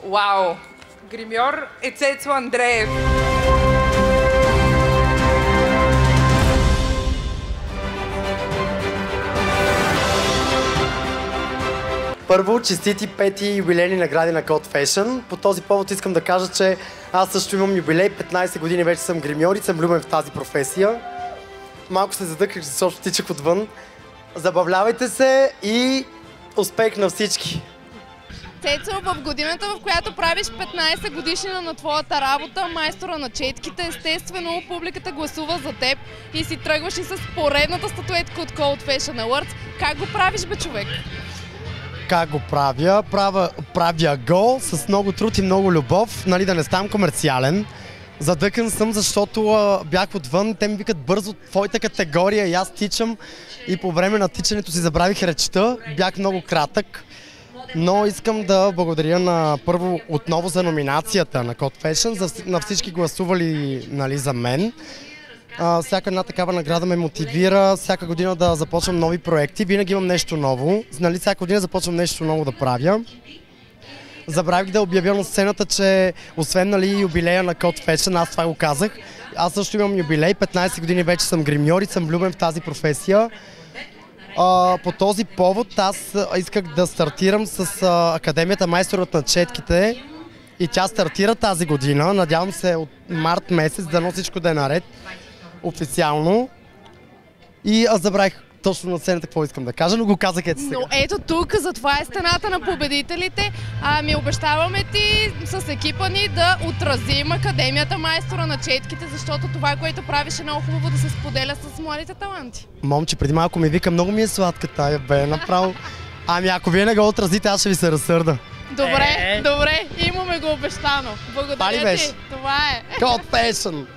Вау! Гримьор е Цецо Андреев. Първо, честити пети юбилейни награди на God Fashion. По този повод искам да кажа, че аз също имам юбилей. 15 години вече съм гримьор и съм влюбен в тази професия. Малко се задъках, защото тичах отвън. Забавлявайте се и успех на всички! Цецо, в годината, в която правиш 15 годишнина на твоята работа, майстора на четките, естествено, публиката гласува за теб и си тръгваш и с поредната статуетка от God Fashion Awards. Как го правиш, бе, човек? Как го правя? Правя го с много труд и много любов, нали, да не ставам комерциален. Задъкан съм, защото бях отвън, те ми викат бързо твоята категория и аз тичам и по време на тичането си забравих речта, бях много кратък. Но искам да благодаря на първо отново за номинацията на God Fashion, на всички гласували, нали, за мен. Всяка една такава награда ме мотивира всяка година да започвам нови проекти. Винаги имам нещо ново. Нали, всяка година започвам нещо ново да правя. Забравих да обявя на сцената, че освен, нали, юбилея на God Fashion, аз това го казах, аз също имам юбилей, 15 години вече съм гримьор и съм влюбен в тази професия. По този повод аз исках да стартирам с Академията Майсторът на четките и тя стартира тази година. Надявам се от март месец, дано всичко да е наред официално. И аз забравих точно на сцената какво искам да кажа, но го казах ето сега. Но ето тук, затова е стената на победителите. Ми обещаваме ти с екипа ни да отразим Академията Майстора на четките, защото това, което правиш, е много хубаво да се споделя с младите таланти. Момче, преди малко ми вика, много ми е сладка тая, бе, направо. Ами ако вие не го отразите, аз ще ви се разсърда. Добре, добре, имаме го обещано. Благодаря ти. Това е. God Fashion!